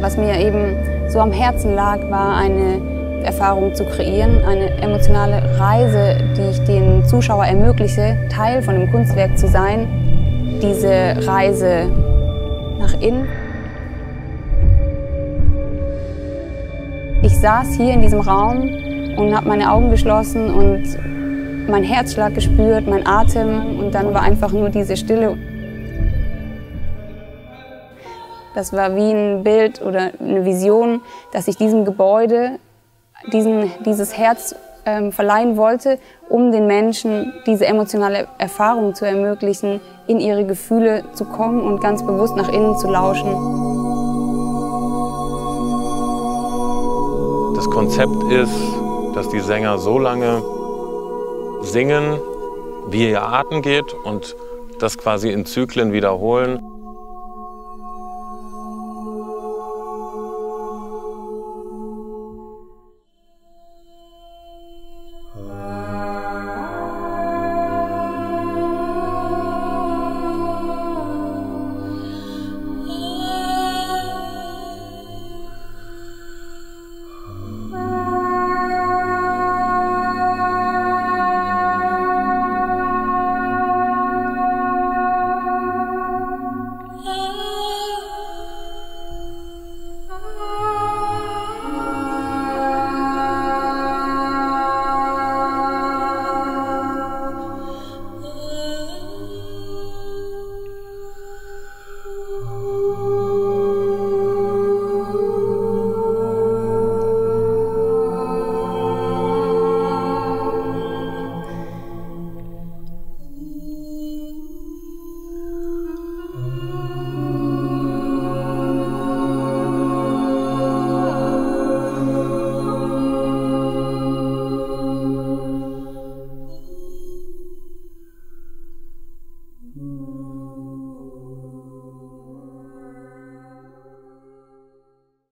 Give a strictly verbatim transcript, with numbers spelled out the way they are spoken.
Was mir eben so am Herzen lag, war eine Erfahrung zu kreieren, eine emotionale Reise, die ich den Zuschauer ermögliche, Teil von dem Kunstwerk zu sein. Diese Reise nach innen. Ich saß hier in diesem Raum und habe meine Augen geschlossen und mein Herzschlag gespürt, mein Atem, und dann war einfach nur diese Stille. Das war wie ein Bild oder eine Vision, dass ich diesem Gebäude diesen, dieses Herz ähm, verleihen wollte, um den Menschen diese emotionale Erfahrung zu ermöglichen, in ihre Gefühle zu kommen und ganz bewusst nach innen zu lauschen. Das Konzept ist, dass die Sänger so lange singen, wie ihr Atem geht, und das quasi in Zyklen wiederholen.